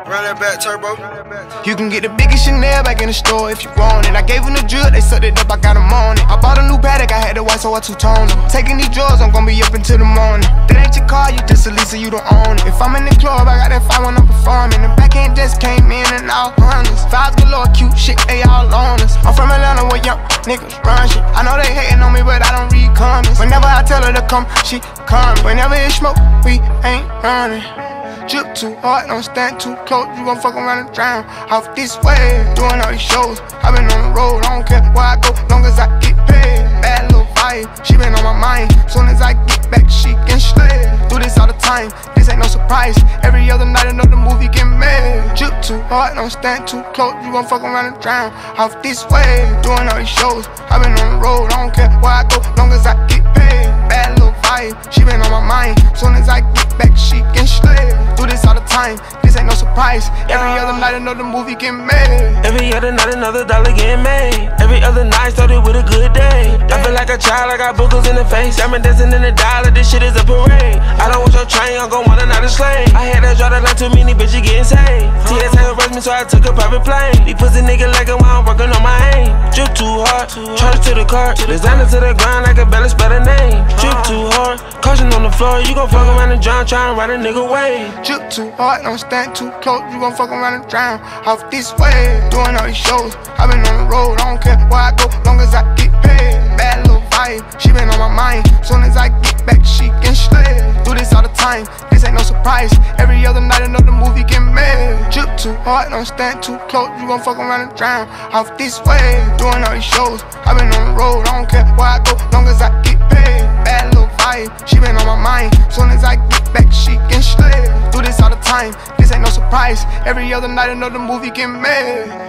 Run that back, turbo. You can get the biggest Chanel back in the store if you want it. I gave them the drill, they sucked it up, I got them on it. I bought a new Patek, I had the white, so I two-toned them. Taking these drugs, I'm gon' be up until the morning. That ain't your car, you just a Lisa, you don't own it. If I'm in the club, I got that fire when I'm performing. The backhand just came in and all hundreds. Fives galore, cute shit, they all on us. I'm from Atlanta where young niggas run shit. I know they hating on me, but I don't read comments. Whenever I tell her to come, she come. Whenever it's smoke, we ain't running. Drip too hard, don't stand too close. You gon' fuck around and drown off this way. Doing all these shows, I been on the road. I don't care where I go, long as I get paid. Bad little vibe, she been on my mind. Soon as I get back, she can slay. Do this all the time, this ain't no surprise. Every other night another movie get made. Drip too hard, don't stand too close. You gon' fuck around and drown off this way. Doing all these shows, I been on the road. I don't care where I go, long as I get paid. Bad little vibe, she been on my mind. Soon as I get back, she can slay. Do this all the time, this ain't no surprise. Every other night another movie get made. Every other night another dollar get made. Every other night started with a good day. I feel like a child, I got boogers in the face. I'm dancing in the dollar, this shit is a parade. I don't want your train, I'm gon' want another slave. I had to draw the line, too many bitches getting saved. TSA arrest me, so I took a private plane. These pussy niggas like it while I'm working on my aim. Drip too hard, charge to the cart. Designer to the ground, I can barely spell the name. Drip too hard, caution on the floor. You gon' fuck around and drown, tryna ride a nigga wave. Drip too hard, don't stand too close. You gon' fuck around and drown off this way. Doing all these shows, I been on the road. I don't care where I go, long as I get paid. Bad little vibe, she been on my mind. Soon as I get back, she can slay. Do this all the time, this ain't no surprise. Every other night another movie get made. Drip too hard, don't stand too close. You gon' fuck around and drown off this way. Doing all these shows, I been on the road. I don't care where I go, long as I get paid. Bad little vibe, she been on my mind. Soon as I get back, she can slay. Do this all the time, this ain't no surprise. Every other night another movie get made.